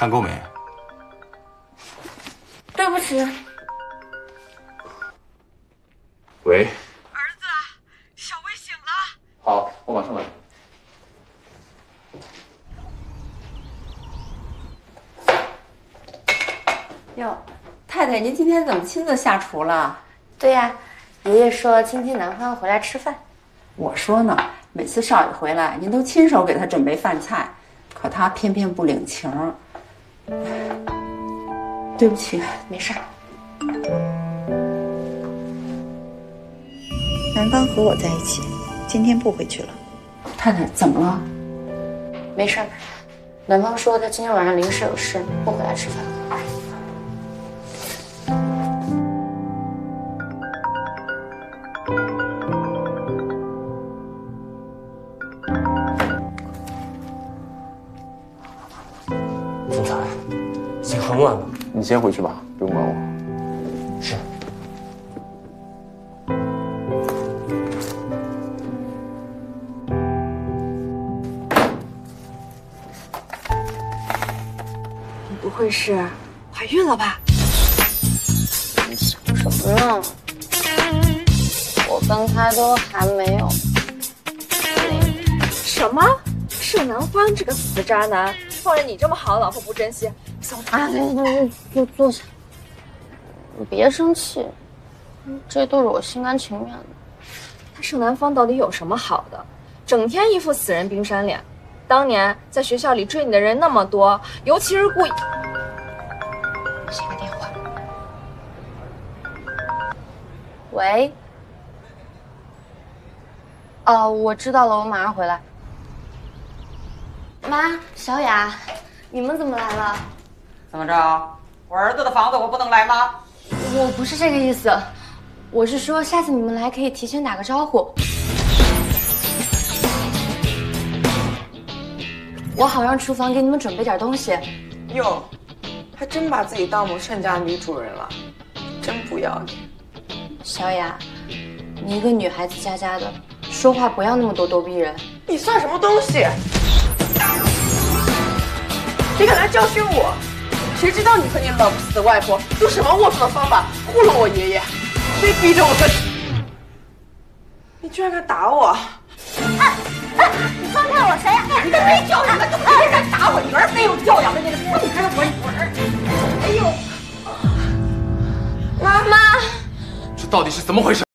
饭够没？ 对不起。 喂。 儿子，小薇醒了。 好，我马上来。 哟，太太，您今天怎么亲自下厨了？ 对呀，爷爷说今天男方回来吃饭。 我说呢，每次少爷回来，您都亲手给他准备饭菜，可他偏偏不领情。对不起， 没事。 男方和我在一起，今天不回去了。 太太怎么了？ 没事，男方说他今天晚上临时有事，不回来吃饭。 总裁，已经很晚了， 你先回去吧，不用管我。 是。 你不会是怀孕了吧？ 你想什么呢？我跟他都还没有。 什么？盛南欢这个死渣男，放着你这么好的老婆不珍惜，小啊，就坐下。你别生气，这都是我心甘情愿的。 他盛南方到底有什么好的？整天一副死人冰山脸。当年在学校里追你的人那么多，尤其是故意。 接个电话。喂。哦，我知道了，我马上回来。妈，小雅，你们怎么来了？ 怎么着？我儿子的房子我不能来吗？ 我不是这个意思，我是说下次你们来可以提前打个招呼，我好让厨房给你们准备点东西。 哟，还真把自己当我们盛家女主人了，真不要脸。 小雅，你一个女孩子家家的，说话不要那么咄咄逼人。 你算什么东西？你敢来教训我？谁知道你和你老不死的外婆用什么龌龊的方法糊弄我爷爷，非逼着我跟……你居然敢打我！ 你放开我，小雅！你个没教养的，就别敢打我！你儿没有教养的，你放开我儿！哎呦， 妈， 这到底是怎么回事？